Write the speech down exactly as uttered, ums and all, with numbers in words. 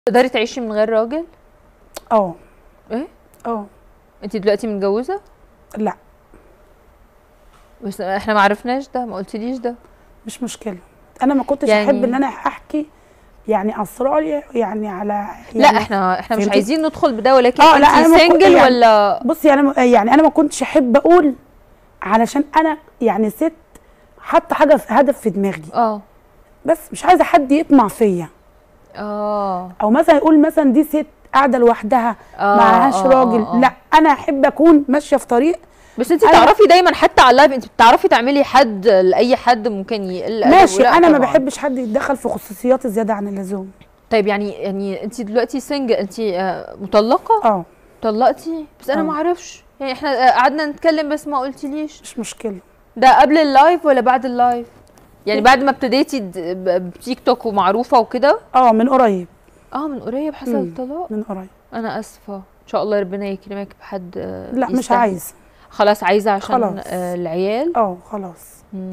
تقدري تعيشي من غير راجل؟ اه. ايه؟ اه. انت دلوقتي متجوزه؟ لا بس احنا ما عرفناش ده، ما قلتليش ده. مش مشكله، انا ما كنتش يعني احب ان انا احكي يعني اسراري يعني على يعني لا احنا احنا مش فهمتي؟ عايزين ندخل بده، ولكن اه لا انا انت ما كو- سنجل يعني ولا؟ بصي انا يعني انا ما كنتش احب اقول، علشان انا يعني ست حاطه حاجه في هدف في دماغي، اه بس مش عايزه حد يطمع فيا، اه او مثلا يقول مثلا دي ست قاعده لوحدها اه معهاش اه راجل. اه اه. لا انا احب اكون ماشيه في طريق. بس انت أنا بتعرفي دايما حتى على اللايف، انت بتعرفي تعملي حد لاي حد ممكن يقل ادبه؟ ماشي، لا انا ما طبعا. بحبش حد يتدخل في خصوصياتي زياده عن اللزوم. طيب يعني يعني انت دلوقتي سنجل، انت آه، مطلقه؟ اه. طلقتي؟ بس انا اه. ما اعرفش، يعني احنا آه، قعدنا نتكلم بس ما قلتليش. مش مشكله. ده قبل اللايف ولا بعد اللايف؟ يعني بعد ما ابتديتي د- ب- بتيك توك ومعروفه وكده؟ اه من قريب. اه من قريب حصل مم. الطلاق؟ من قريب. انا اسفه، ان شاء الله ربنا يكرمك بحد آه، لا مش يستاهل. عايزه. خلاص عايزه عشان خلاص. آه، العيال. اه خلاص.